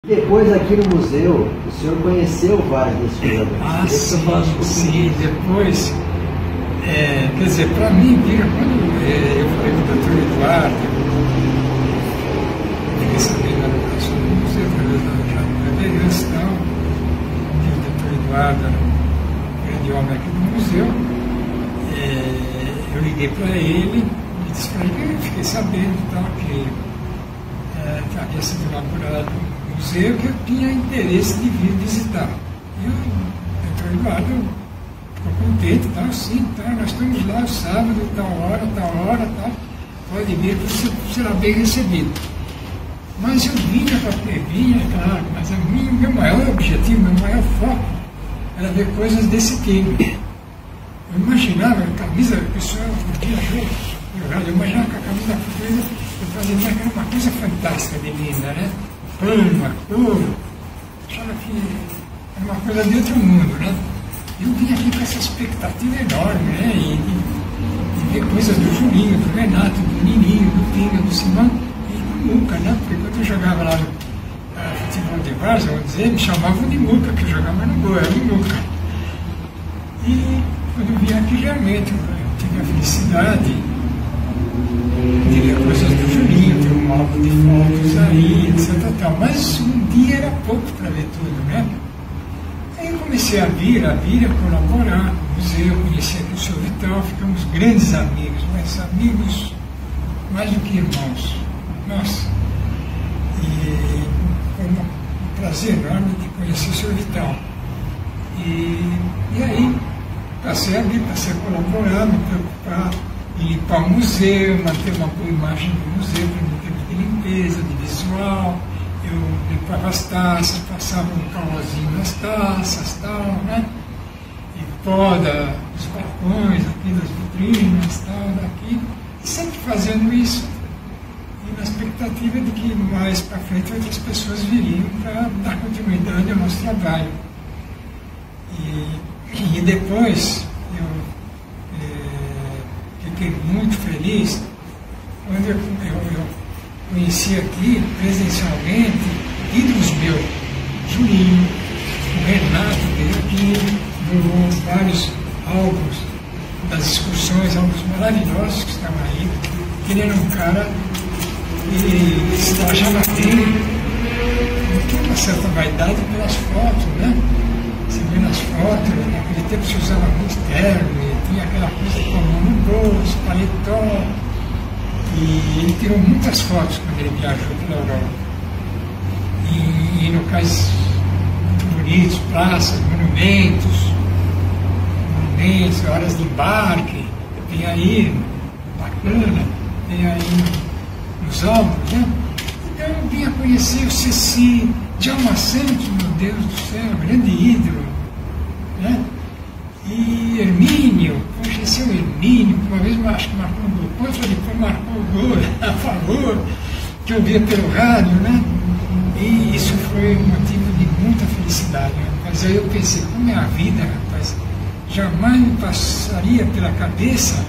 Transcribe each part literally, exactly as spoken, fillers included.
Depois aqui no museu, o senhor conheceu vários desses jogadores. Ah, sim, sim, depois, é, quer dizer, para mim, quando é, eu falei com o doutor Eduardo, fiquei sabendo da locação do museu, através da Jânio Vereança e tal, que o doutor Eduardo era um grande homem aqui do museu, é, eu liguei para ele e disse para ele, eu fiquei sabendo tal, que, é, que havia sido inaugurado museu que eu tinha interesse de vir visitar. E o doutor Eduardo ficou contente, tal, sim, tá, nós estamos lá sábado, tal hora, tal hora, tal, pode vir, você será bem recebido. Mas eu vinha para vinha, claro, mas o meu maior objetivo, meu maior foco era ver coisas desse tipo. Eu imaginava a camisa, a pessoa viajou, eu imaginava que a camisa portuguesa, eu fazia que era uma coisa fantástica de linda, né? Pama, ouro, achava que era uma coisa de outro mundo, né? Eu vim aqui com essa expectativa enorme, né? E de, de ver coisas do Julinho, do Renato, do Nininho, do Pinga, do Simão e do Muca, né? Porque quando eu jogava lá no uh, futebol de várzea, vamos dizer, me chamavam de Muca, que eu jogava no gol, era o Muca. E quando eu vim aqui, realmente, eu tive a felicidade de ver coisas do Julinho, ter um álbum de fotos aí, etc. Tal. Mas um dia era pouco para ver tudo, né? Aí eu comecei a vir, a vir, a colaborar com o museu, conheci aqui o senhor Vital, ficamos grandes amigos, mas amigos mais do que irmãos. Nossa! E foi um prazer enorme de conhecer o senhor Vital. E, e aí, passei a vir, passei a colaborar, me preocupar em limpar o museu, manter uma boa imagem do museu, em termos de limpeza, de visual. Eu limpava as taças, passava um calorzinho nas taças, tal, né? E poda os balcões aqui das vitrinas, tal, daqui. E sempre fazendo isso, e na expectativa de que mais para frente outras pessoas viriam para dar continuidade ao nosso trabalho. E, e depois, eu fiquei muito feliz quando eu, eu, eu conheci aqui presencialmente ídolos meus, Julinho, o Renato veio aqui, levou vários álbuns das excursões, álbuns maravilhosos que estavam aí. Ele era um cara que se trajava bem, tinha uma certa vaidade pelas fotos, né? Você vê nas fotos, naquele tempo se usava muito terno, tinha aquela coisa com a mão no bolso, paletó. E ele tirou muitas fotos quando ele viajou pela Europa. E em locais muito bonitos, praças, monumentos, monumentos, horas de embarque, tem aí, bacana, tem aí nos álbuns, né? Então eu vim a conhecer o Ceci, Djalma Santos, meu Deus do céu, grande ídolo, né? E Hermínio, poxa, esse é o Hermínio, que uma vez acho que marcou um gol contra, depois marcou o gol a favor, que eu via pelo rádio, né? E isso foi um motivo de muita felicidade, né? Mas aí eu pensei, como é a vida, rapaz? Jamais me passaria pela cabeça,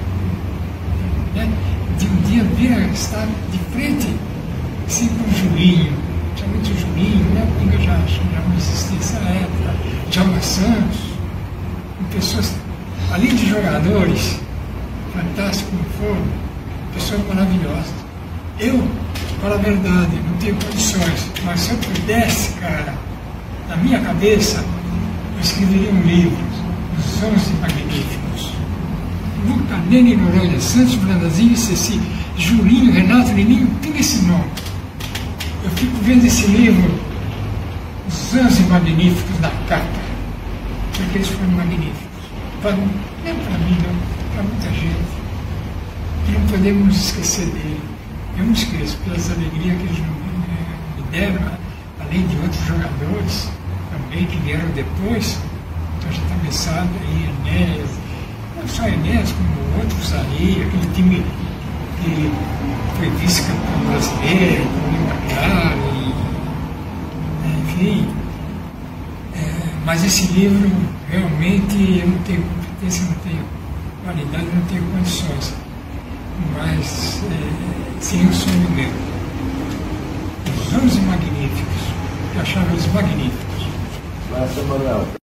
né, de um dia vir a estar de frente, assim, com o Julinho, principalmente o Julinho, né? O Pinga já, já não existia nessa época, Djalma Santos, pessoas, além de jogadores fantásticos como foram, pessoas maravilhosas. Eu, para a verdade, não tenho condições, mas se eu pudesse, cara, na minha cabeça, eu escreveria um livro, Os onze Magníficos. Muca, Nene, Noronha, Santos, Brandazinho e Ceci, Julinho, Renato, Nininho, tem esse nome. Eu fico vendo esse livro, Os onze Magníficos, na capa. Porque eles foram magníficos. Para, não para mim, não, para muita gente. E não podemos esquecer dele. Eu não esqueço, pelas alegrias que eles me deram, além de outros jogadores também que vieram depois. Então já está pensado aí, Enéas, não só Enéas, como outros aí, aquele time que foi vice-campeão brasileiro, com o Lima, e, enfim. Mas esse livro, realmente, eu não tenho competência, não tenho qualidade, não tenho condições. Mas, é, sim, um sonho meu. Os onze Magníficos. achava eles magníficos. Mas, Samuel,